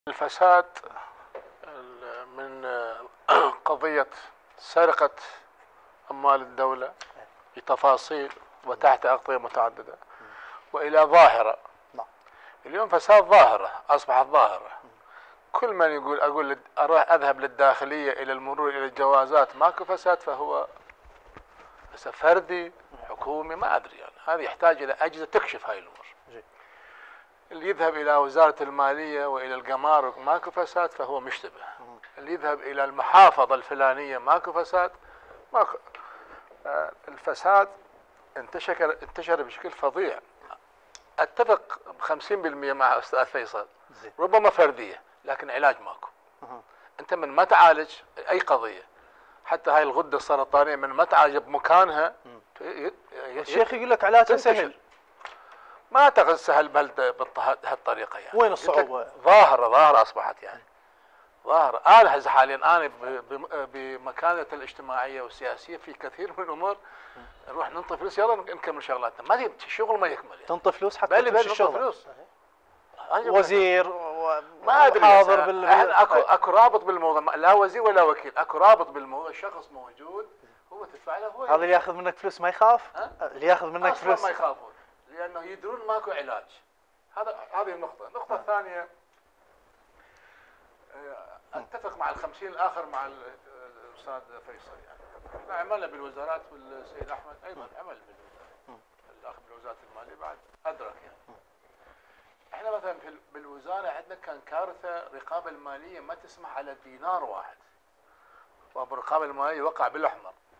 الفساد من قضية سرقة أموال الدولة بتفاصيل وتحت أغطية متعددة وإلى ظاهرة. اليوم فساد ظاهرة، أصبحت ظاهرة. كل من أقول أروح أذهب للداخلية إلى المرور إلى الجوازات ماكو فساد، فهو فردي حكومي ما أدري. يعني هذا يحتاج إلى أجهزة تكشف هاي الأمور. اللي يذهب إلى وزارة المالية وإلى الجمارك ماكو فساد فهو مشتبه. اللي يذهب إلى المحافظة الفلانية ماكو فساد. ماكو. الفساد انتشر بشكل فظيع. اتفق 50% مع استاذ فيصل، ربما فرديه لكن علاج ماكو. انت من ما تعالج اي قضيه، حتى هاي الغده السرطانيه من ما تعالج بمكانها. الشيخ يقول لك علاجها سهل. ما اعتقد سهل بهالطريقه. يعني وين الصعوبه؟ ظاهره اصبحت، يعني ظاهره. انا حاليا انا بمكانتي الاجتماعيه والسياسيه في كثير من الامور نروح ننطي فلوس يلا نكمل شغلاتنا، ما الشغل ما يكمل. يعني تنطي فلوس حتى تمشي الشغل. فلوس. وزير ما ادري حاضر اكو رابط بالموضوع، لا وزير ولا وكيل، اكو رابط بالموضوع، شخص موجود هو تدفع له هو. هذا اللي ياخذ منك فلوس ما يخاف؟ اللي ياخذ منك فلوس ما يخافون لانه يدرون ماكو علاج. هذه النقطه الثانيه. اتفق مع ال50 الاخر مع الاستاذ فيصل. يعني احنا عملنا بالوزارات، والسيد احمد ايضا عمل بالوزاره، الاخ بالوزاره الماليه بعد ادرك. يعني احنا مثلا بالوزاره عندنا كان كارثه، الرقابه الماليه ما تسمح على دينار واحد، والرقابه الماليه وقع بالاحمر.